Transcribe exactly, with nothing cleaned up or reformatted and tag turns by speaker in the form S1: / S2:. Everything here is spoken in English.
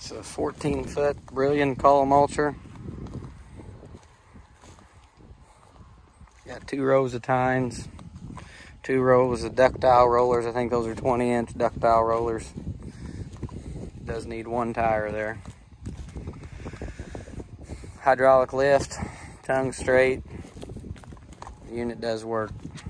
S1: It's a fourteen foot Brillion Culti-mulcher. Got two rows of tines, two rows of ductile rollers. I think those are twenty inch ductile rollers. Does need one tire there. Hydraulic lift, tongue straight. The unit does work.